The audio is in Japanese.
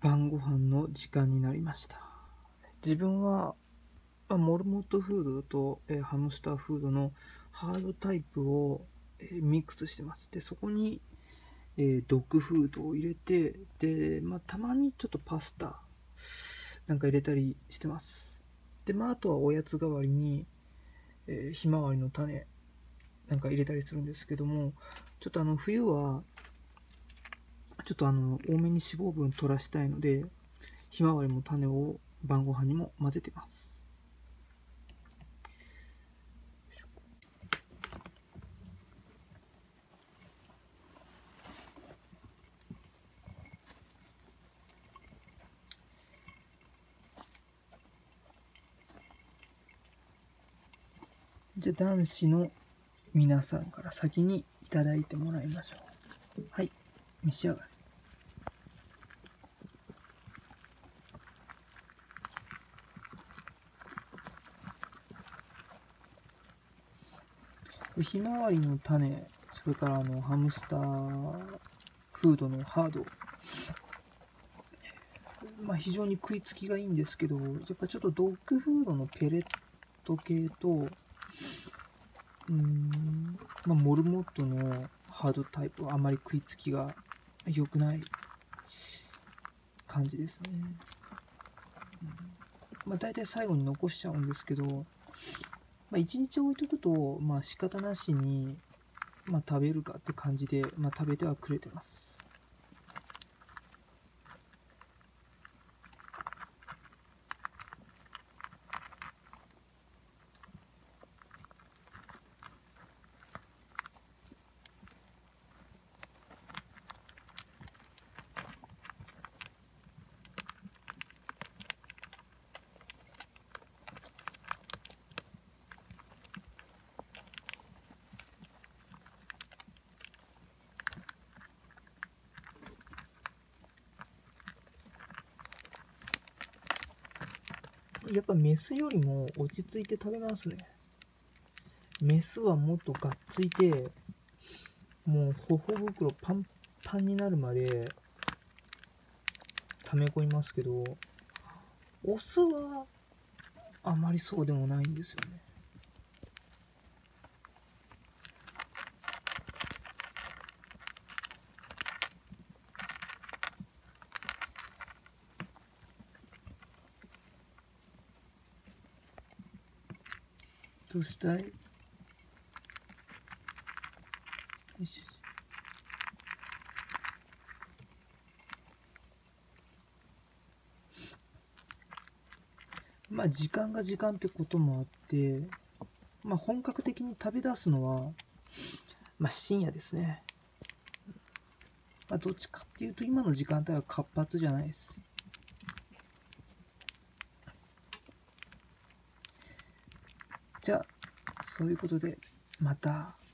晩ご飯の時間になりました。自分は、モルモットフードと、ハムスターフードのハードタイプを、ミックスしてます。で、そこに、ドッグフードを入れて、で、たまにちょっとパスタなんか入れたりしてます。で、あとはおやつ代わりに、ひまわりの種なんか入れたりするんですけども、ちょっと冬はちょっと多めに脂肪分取らしたいので、ひまわりも種を晩ご飯にも混ぜてます。じゃあ男子の皆さんから先にいただいてもらいましょう。はい、召し上がれ。ひまわりの種、それからハムスターフードのハード、非常に食いつきがいいんですけど、やっぱちょっとドッグフードのペレット系と、モルモットのハードタイプはあまり食いつきが良くない感じですね。大体最後に残しちゃうんですけど、1日置いとくと、仕方なしに、食べるかって感じで、食べてはくれてます。やっぱメスよりも落ち着いて食べますね。メスはもっとがっついて、もう頬袋パンパンになるまで溜め込みますけど、オスはあまりそうでもないんですよね。どうしたい？よし。時間が時間ってこともあって、本格的に食べ出すのは、深夜ですね。どっちかっていうと今の時間帯は活発じゃないです。じゃあ、そういうことで、また。